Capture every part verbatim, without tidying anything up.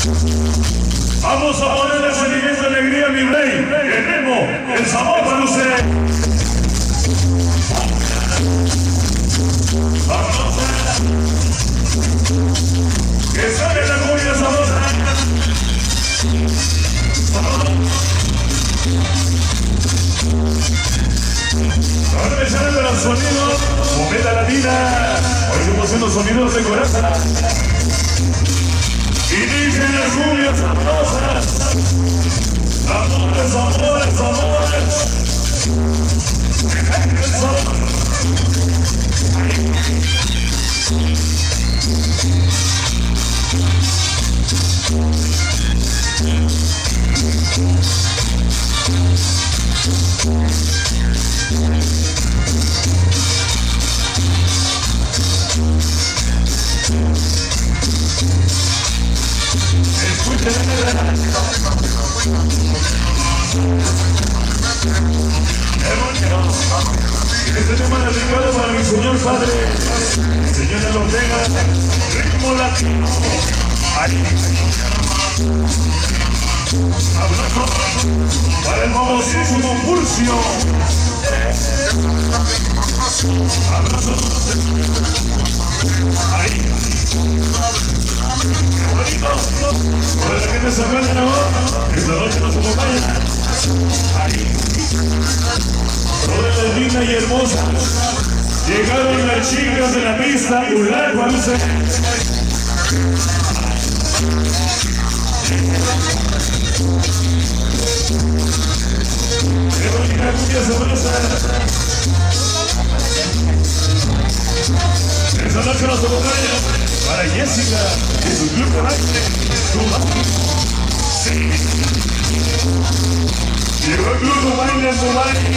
Vamos a ponerle sentimiento de alegría a mi rey. Queremos el sabor para usted. Vamos a... que sale la cumbia sabrosa. Ahora me salen de los sonidos. Momenta la vida. Hoy estamos haciendo sonidos de corazón. Y dicen las cumbias sabrosas. Amores, amores, amores. El sabor. Este tema es dedicado para mi señor padre, señora Ortega, ritmo latino. Ahí. Abrazo para el famosísimo Pulsio. Abrazo. Ahí. Para la gente se acuerda, ¿no? Esta noche nos acompaña. Ahí. Toda la linda y hermosa. Llegaron las chicas de la pista. Ular, Juanse. Qué bonita cumbia sabrosa. Esta noche nos acompaña para Jessica y su club de baile. Sí. Llegó el club de baile en su baile.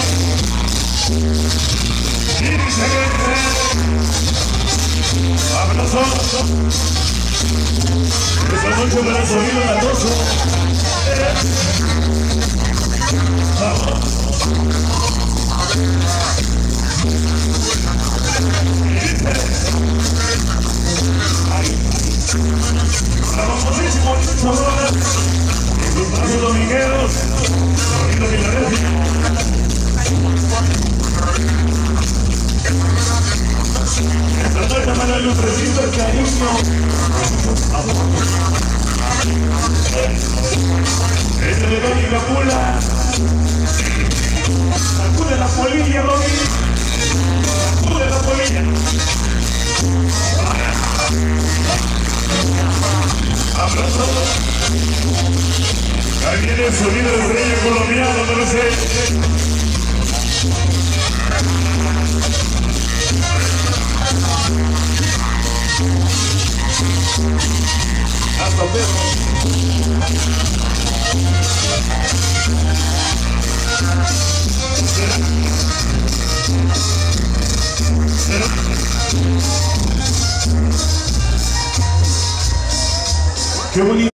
Y dice que abrazo. Esta noche para el sonido latoso. Vamos. La famosísima Sonora, los brazos domingueros, sonido Filadelfia. Esta noche para darle un recito al cariño. Este de Tony Capula. Sacude la polilla, Robin. Sacude la polilla. Abrazo. Ahí viene el sonido del rey colombiano, no lo sé. Hasta perro. Qué bonito.